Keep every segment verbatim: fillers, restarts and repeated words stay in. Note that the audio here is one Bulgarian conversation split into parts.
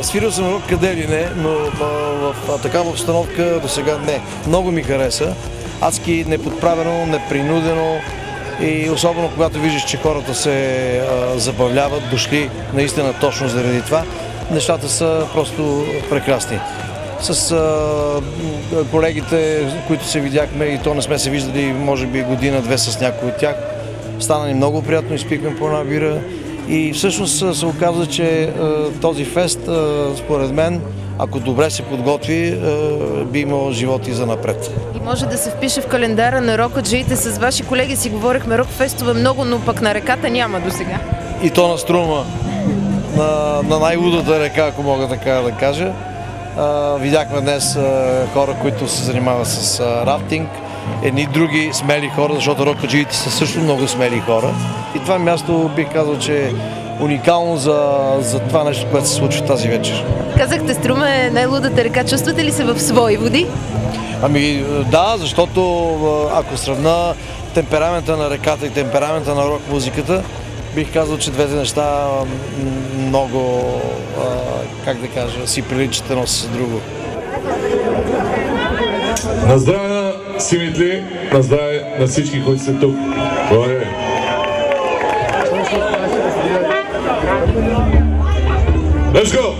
свирил съм рок къде ли не, но в, в такава обстановка до сега не. Много ми хареса. Адски неподправено, непринудено и особено когато виждаш, че хората се а, забавляват, дошли наистина точно заради това, нещата са просто прекрасни. С а, колегите, които се видяхме и то не сме се виждали, може би година-две с някои от тях, стана ни много приятно, изпихме по една бира и всъщност се оказа, че а, този фест, а, според мен, ако добре се подготви, би имал живот и занапред. И може да се впише в календара на рокаджиите. С ваши колеги си говорихме рок-фестове много, но пък на реката няма до сега. И то на Струма, на, на най-лудата река, ако мога така да кажа. А, видяхме днес а, хора, които се занимават с а, рафтинг, едни други смели хора, защото рокаджиите са също много смели хора. И това място бих казал, че е уникално за, за това нещо, което се случва тази вечер. Казахте, Струма е най-лудата река. Чувствате ли се в свои води? Ами да, защото ако сравна темперамента на реката и темперамента на рок-музиката, бих казал, че двете неща много, как да кажа, си приличат едно с друго. На здраве на Симитли, на здраве на всички, които сте тук. Благодаря. Let's go!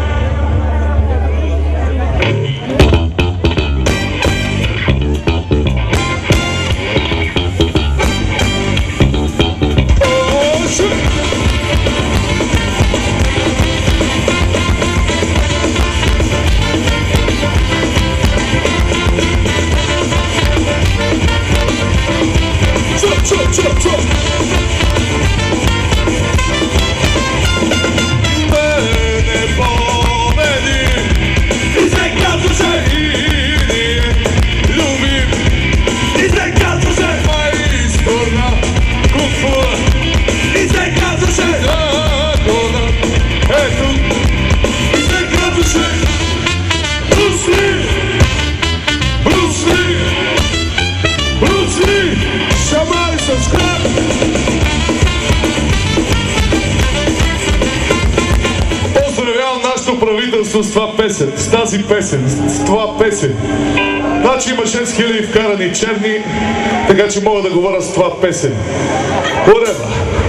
Правителство с това песен, с тази песен, с това песен. Значи има шест хиляди вкарани черни, така че мога да говоря с това песен. Пореба!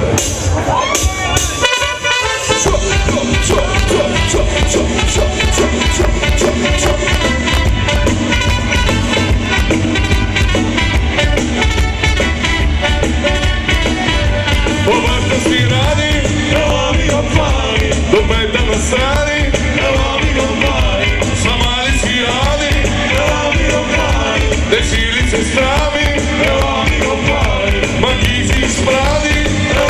Повърта си ради, до пета насради. Десили се страви, магизи справи.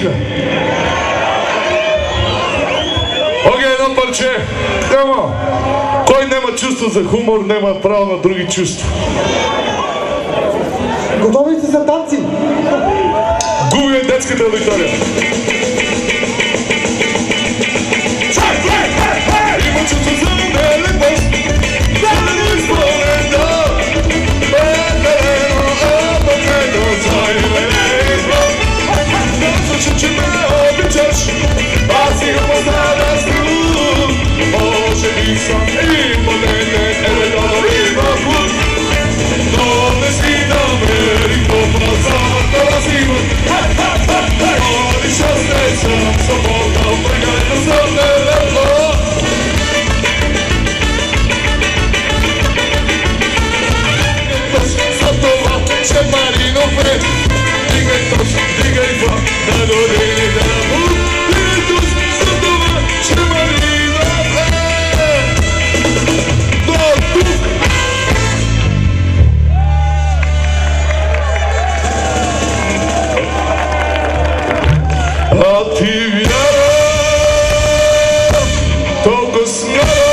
музика. Окей, едно парче. Няма. Кой няма чувство за хумор, няма право на други чувства. Готови сте за танци? Губи е детската аудитория. Има чувство за нелепост, дадено изпълнен да бедено опътено заименизма. Казваше, че ме обичаш, аз си го познава с друг. Може би съм импотентен, еле да има но не си намерих по-празата да си имам. Али шас не съм свободна, прегайна съм нелепо. За това, че Маринов е. Дигай точ, дигай два, да дойде да му. Дигай точ, за това, че Маринов е. До тук. А ти вяра, толкова смяра,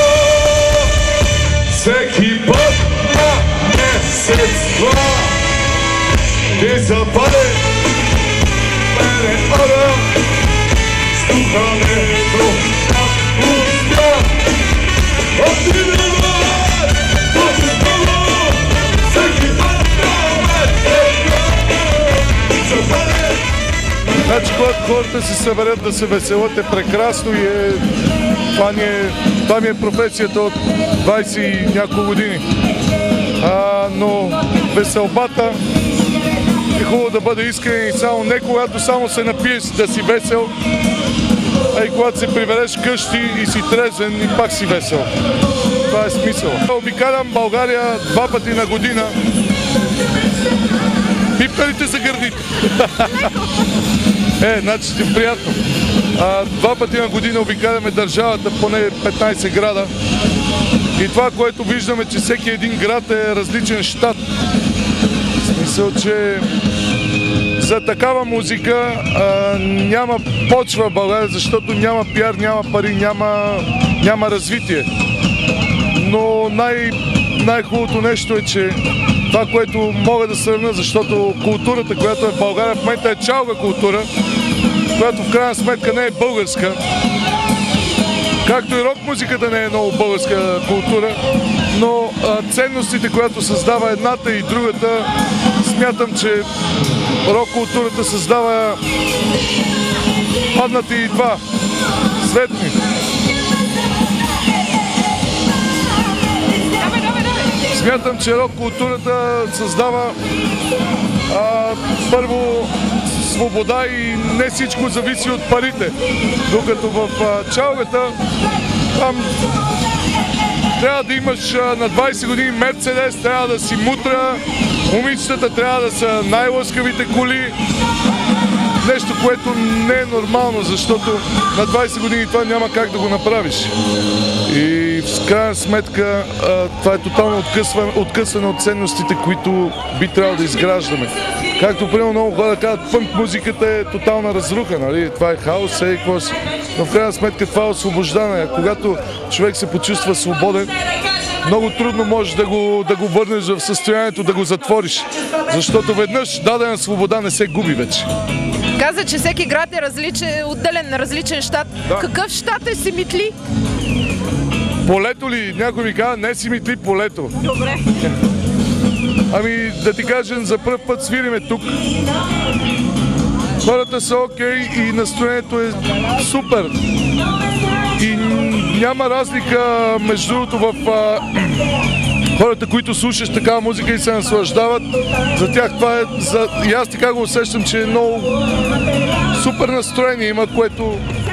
всеки път на месец-два ти западе мене ора, с духането на пустя. А ти вяра, толкова всеки път на месец-два западе. Значи, когато хората се съберат да се веселят, е прекрасно и е... Това, ни е... Това ми е професията от двайсет и няколко години. А, но веселбата е хубаво да бъде искрен и само не когато само се напиеш да си весел, а и когато се прибереш къщи и си трезвен и пак си весел. Това е смисъл. Обикалям България два пъти на година. Пипкалите са гърдите. Е, значи ще е приятно. А, два пъти на година обикаляме държавата, поне петнайсет града. И това, което виждаме, че всеки един град е различен щат. В смисъл, че за такава музика а, няма почва в България, защото няма пиар, няма пари, няма, няма развитие. Но най- най-хубавото нещо е, че това, което мога да сравня, защото културата, която е в България, в момента е чалга култура, която в крайна сметка не е българска. Както и рок-музиката не е много българска култура, но а, ценностите, които създава едната и другата, смятам, че рок-културата създава паднати и два светни. Смятам, че рок-културата създава а, първо свобода и не всичко зависи от парите. Докато в а, чалгата там трябва да имаш а, на двайсет години Мерцедес, трябва да си мутра, момичетата трябва да са най-лъскавите коли. Нещо, което не е нормално, защото на двайсет години това няма как да го направиш. И в крайна сметка това е тотално откъсване, откъсване от ценностите, които би трябвало да изграждаме. Както примерно много хора казват, пънк музиката е тотална разруха, нали? Това е хаос, е какво си. Но в крайна сметка това е освобождане. Когато човек се почувства свободен, много трудно можеш да го, да го върнеш в състоянието да го затвориш. Защото веднъж дадена свобода не се губи вече. Каза, че всеки град е различен, отделен на различен щат. Да. Какъв щат е Симитли? Полето ли? Някой ми казва, не Симитли, полето. Добре. Ами да ти кажем, за пръв път свириме тук. Хората са окей и настроението е супер. И няма разлика между другото в а, хората, които слушат такава музика и се наслаждават. За тях това е, за... и аз така го усещам, че е много супер настроение има, което